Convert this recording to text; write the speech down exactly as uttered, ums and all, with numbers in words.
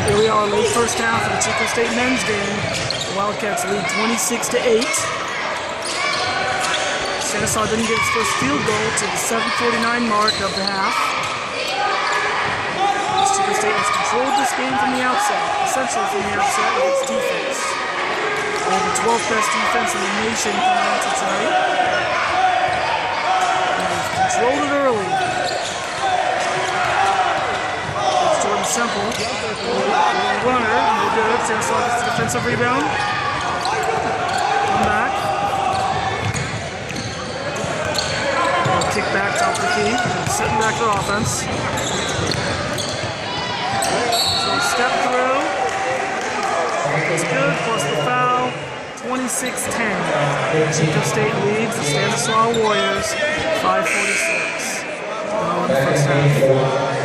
Here we are, late first half of the Chico State men's game. The Wildcats lead twenty-six to eight. Stanislaw didn't get his first field goal to the seven forty-nine mark of the half. Chico State has controlled this game from the outset, essentially from the outset with its defense. They have the twelfth best defense in the nation coming into tonight. And they've controlled it early. It's Jordan Semple, runner, no good. Stanislaw gets the defensive rebound. Come back. Kick back top of the key, setting back for offense. So step through. It's good, plus the foul. twenty-six ten. Chico State leads the Stanislaw Warriors. five forty-six. Now in the first half.